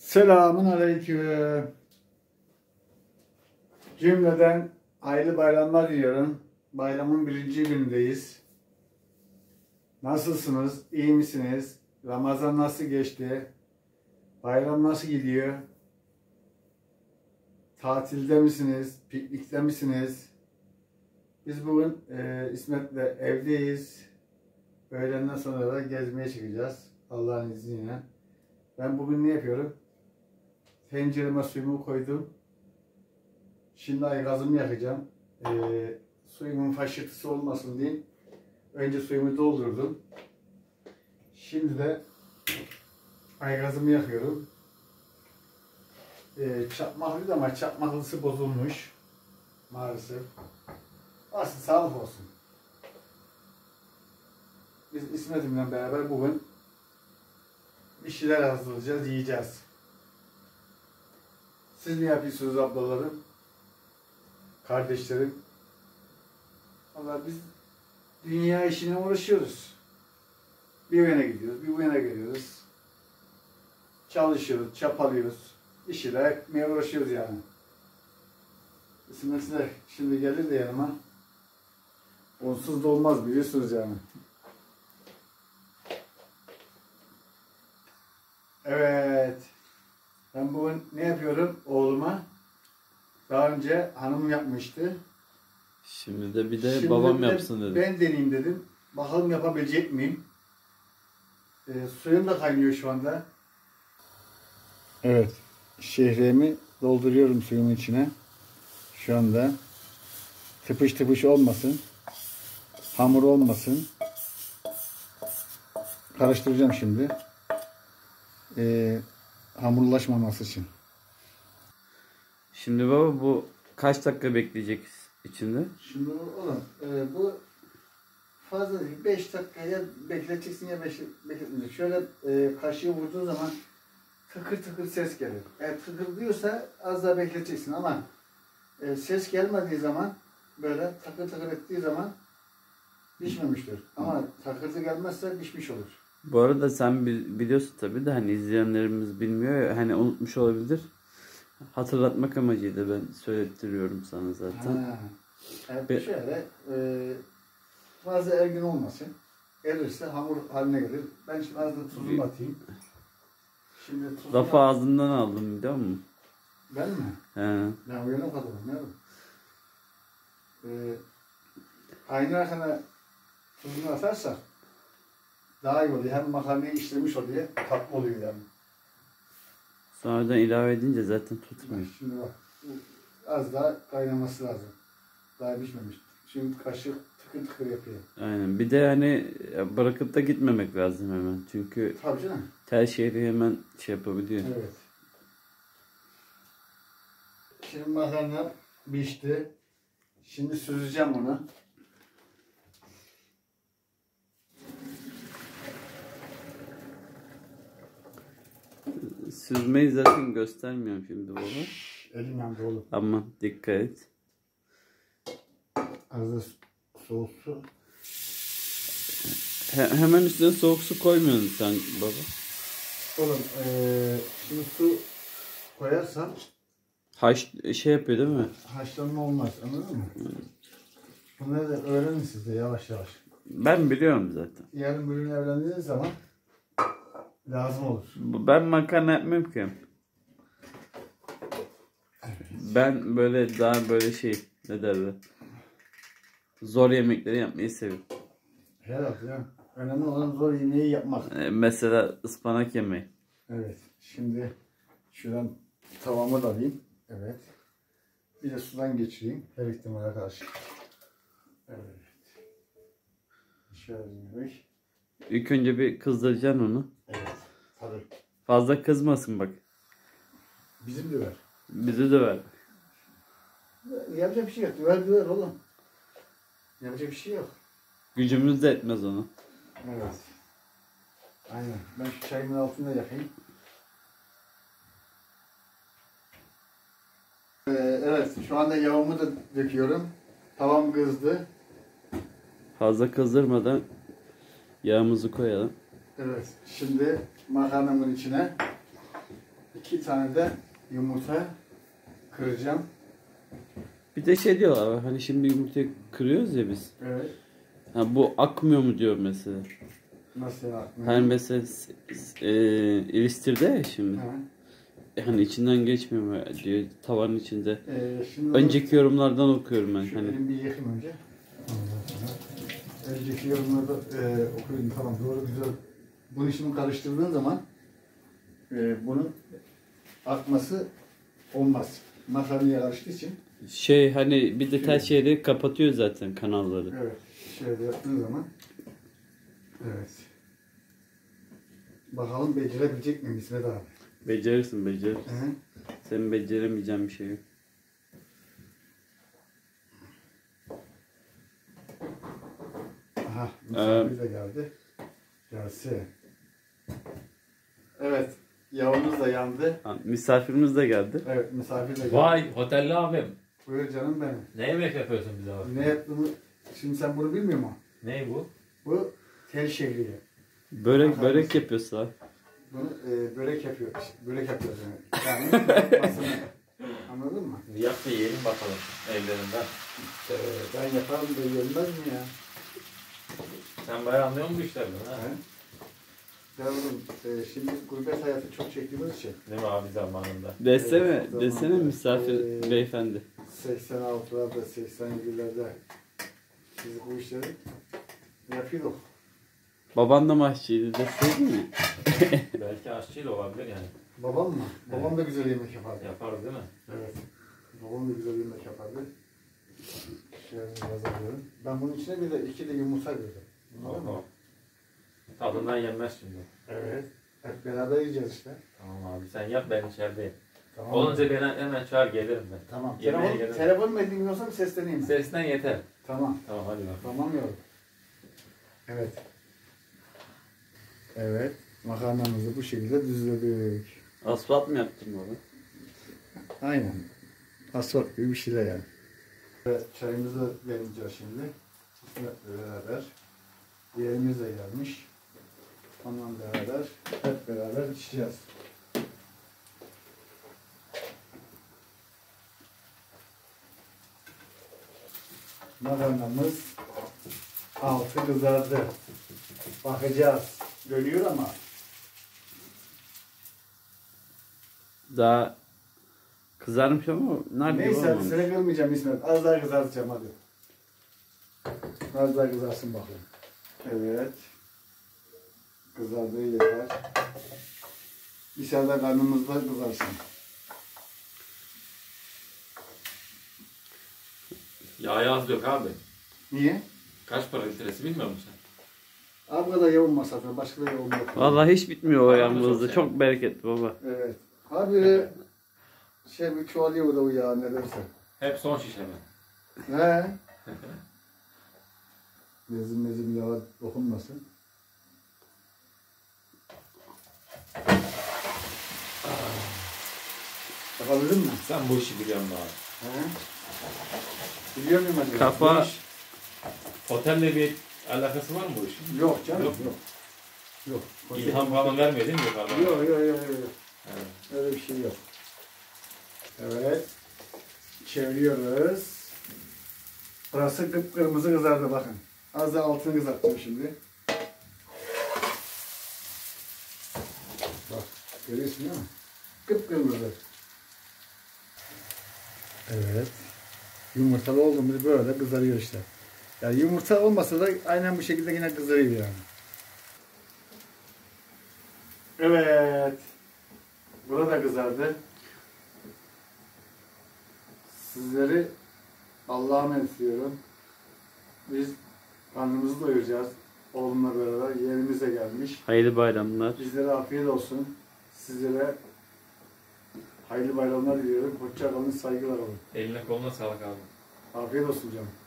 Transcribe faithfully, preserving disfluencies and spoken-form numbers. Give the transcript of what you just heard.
Selamun aleyküm. Cümleden hayırlı bayramlar diliyorum. Bayramın birinci günündeyiz. Nasılsınız? İyi misiniz? Ramazan nasıl geçti? Bayram nasıl gidiyor? Tatilde misiniz? Piknikte misiniz? Biz bugün e, İsmet'le evdeyiz. Öğlenden sonra da gezmeye çıkacağız. Allah'ın izniyle. Ben bugün ne yapıyorum? Tencereme suyumu koydum. Şimdi aygazımı yakacağım. Ee, suyumun faşırtısı olmasın diye önce suyumu doldurdum. Şimdi de aygazımı yakıyorum. Ee, çakmaklıydı ama çakmaklısı bozulmuş. Maalesef. Aslında sağlık olsun. Biz İsmet'imle beraber bugün bir şeyler hazırlayacağız, yiyeceğiz. Siz ne yapıyorsunuz ablalarım? Kardeşlerim? Vallahi biz dünya işine uğraşıyoruz. Bir yana gidiyoruz, bir bu yana geliyoruz. Çalışıyoruz, çapalıyoruz. Bir şeyler yapmaya uğraşıyoruz yani. İsmet'le şimdi gelir de yanıma. Onsuz da olmaz biliyorsunuz yani. Evet. Ben bugün ne yapıyorum oğluma? Daha önce hanım yapmıştı. Şimdi de bir de Şimdi babam de yapsın dedim. Ben deneyeyim dedim. Bakalım yapabilecek miyim? E, suyum da kaynıyor şu anda. Evet. Şehriyemi dolduruyorum suyun içine. Şu anda. Tıpış tıpış olmasın. Hamur olmasın. Karıştıracağım şimdi. Eee hamurlaşmaması için. Şimdi baba bu kaç dakika bekleyecek içinde? Şimdi oğlum e, bu fazla değil. beş dakikaya bekleteceksin ya beş bekletmeyecek. Şöyle e, kaşığı vurduğun zaman tıkır tıkır ses gelir. Eğer tıkır diyorsa az daha bekleteceksin ama e, ses gelmediği zaman böyle takır takır ettiği zaman pişmemiştir. Ama takırtı gelmezse pişmiş olur. Bu arada sen biliyorsun tabii de hani izleyenlerimiz bilmiyor ya, hani unutmuş olabilir. Hatırlatmak amacıyla ben söylettiriyorum sana zaten. Ha. Yani Be şöyle e, fazla ergin olmasın. Erirse hamur haline gelir. Ben şimdi az da tuzumu atayım. Şimdi tuzumu Lafı ağzından aldım biliyor musun? Ben mi? He. Ben uyanık adamım ya. Ee, aynı arkana tuzunu atarsak daha iyi oluyor. Hem makarnayı işlemiş oluyor, tatlı oluyor yani. Sonradan ilave edince zaten tutmuyor. Şimdi bak, az daha kaynaması lazım. Daha pişmemiş. Şimdi kaşık tıkır tıkır yapıyor. Aynen. Bir de hani bırakıp da gitmemek lazım hemen. Çünkü tabii canım. tel şehri hemen şey yapabiliyor. Evet. Şimdi makarna pişti. Şimdi süzeceğim onu. Süzmeyi zaten göstermiyorum şimdi baba. Elim yandı oğlum. Ama dikkat et. Az da soğuk su. He hemen üstüne soğuk su koymuyorsun sen baba. Oğlum ee, şimdi su koyarsam Haş şey yapıyor değil mi? haşlanma olmaz, anladın mı? Hmm. Bunları da öğrenin siz de yavaş yavaş. Ben biliyorum zaten. Yarın bir gün evlendiğiniz zaman lazım olur. Ben makarna yapmıyorum ki. Evet. Ben böyle daha böyle şey ne derler? Zor yemekleri yapmayı seviyorum. Herhalde ya. Önemli olan zor yemeği yapmak. Ee, mesela ıspanak yemeği. Evet. Şimdi şuradan tavamı da alayım. Evet. Bir de sudan geçireyim. Her ihtimale karşı. Evet. Şöyle. İlk önce bir kızdıracaksın onu. Evet. Tabii. Fazla kızmasın bak. Bizim de ver. Bizi de ver. Yapacak bir şey yok. Ver ver oğlum. Yapacak bir şey yok. Gücümüz de etmez onu. Evet. Aynen. Ben şu çayımın altında yapayım. Ee, evet. Şu anda yağımı da döküyorum. Tavam kızdı. Fazla kızdırmadan yağımızı koyalım. Evet. Şimdi makarnamın içine iki tane de yumurta kıracağım. Bir de şey diyorlar hani şimdi yumurtayı kırıyoruz ya biz. Evet. Ha, bu akmıyor mu diyor mesela. Nasıl yani? Hani mesela e, ilistirde ya şimdi. Ha. E, hani içinden geçmiyor mu diyor tavanın içinde. Ee, şimdi Önceki yorumlardan okuyorum ben. şu Hani elimi bir yıkayayım önce. Ondan sonra. Önceki yorumlarda e, okuyayım, tamam, doğru, güzel. Bunu şimdi karıştırdığın zaman e, bunun akması olmaz. Makarnaya karıştığı için. şey hani bir de tel şeyleri kapatıyor zaten kanalları. Evet. Şöyle yaptığın zaman. Evet. Bakalım becerebilecek miyim İsmet abi? Becerirsin becerirsin. Hı. Senin beceremeyeceğin bir şey yok. Aha, misafir de geldi. Gelsin. Evet, yağımız da yandı. Ha, misafirimiz de geldi. Evet, misafir de geldi. Vay otelli abim. Buyur canım benim. Ne yemek yapıyorsun bize abi? Ne yaptığımı, şimdi sen bunu bilmiyor musun? Ne bu? Bu tel şehriye. Börek börek yapıyorsun abi. Bunu e, börek yapıyor, börek yapıyoruz yani. Yani yapmasını. Anladın mı? Yap da yiyelim bakalım ellerinden. Ee, ben yaparım da yenmez mi ya? Sen bayağı anlıyor musun bu işlerden ha? He? Ya oğlum, e, şimdi gurbet hayatı çok çektiğimiz için. Değil mi abi zamanında? Desene, Evet, desene zamanında, misafir eee, beyefendi. seksen altılarda, seksen yedilerde biz bu işleri yapıyorduk. Baban da mahşiydi deseydin mi? Belki aşçıyla olabilir yani. Babam mı? Evet. Babam da güzel yemek yapardı. Yaparız değil mi? Evet. Babam da güzel yemek yapardı. Şöyle yazıyorum. Ben bunun içine bir de iki de yumurta koydum. Anladın mı? Oho. Tadından yenmez şimdi. Evet. Hep beraber yiyeceğiz işte. Tamam abi sen yap ben içerideyim. Tamam. Olunca beni hemen çağır gelirim ben. Tamam. Yemeğe Telefon, gelirim. telefon mu dinliyorsam sesleneyim mi? Sesten yeter. Tamam. Tamam hadi bak. Tamam yavrum. Evet. Evet. Makarnamızı bu şekilde düzledik. Asfalt mı yaptın baba? Aynen. Asfalt gibi bir şeyler yani. Evet, çayımızı demleyeceğiz şimdi. Hep beraber. Diğerimiz de gelmiş. Onunla beraber, hep beraber içeceğiz. Makarnamız altı kızardı. Bakacağız. Dönüyor ama. Daha kızarmış ama nar gibi Neyse, olmamış. seni kırmayacağım İsmet. Az daha kızartacağım hadi. Az daha kızarsın bakalım. Evet. Kızardığı yeter. Dışarıda karnımızda kızarsın. Yağı az yok abi. Niye? Kaç para litresi bilmiyor musun sen? Abla da yoğun masada, başka da yoğun yok. Vallahi hiç bitmiyor o Bana da yalnızlığı. çok Çok bereketli baba. Evet. Abi şey bir çoğalıyor da o yağ ne dersen. Hep son şişe mi? He. Mezim mezim yağa dokunmasın. Yapabildin mi? Sen bu işi biliyorsun abi. He. Biliyor muyum acaba? Kafa Bu iş- Otelle bir alakası var mı bu işin? Yok canım. Yok Yok. Yok. Yok. İlham falan vermiyor değil mi yukarıdan? Yok yok yok. yok. Evet. Öyle bir şey yok. Evet. Çeviriyoruz. Burası kıpkırmızı kızardı bakın. Az da altını kızartacağım şimdi. Bak görüyorsun değil mi? Kıpkırmızı. Evet. Yumurtalı olduğumuz böyle kızarıyor işte. Yani yumurta olmasa da aynen bu şekilde yine kızarıyor yani. Evet. Burada kızardı. Sizleri Allah'a emanet ediyorum. Biz karnımızı doyuracağız. Oğlumla beraber yerimize gelmiş. hayırlı bayramlar. Bizlere afiyet olsun. Sizlere hayırlı bayramlar diliyorum. Hoşça kalın, saygılar olun. Eline koluna sağlık abi. Afiyet olsun canım.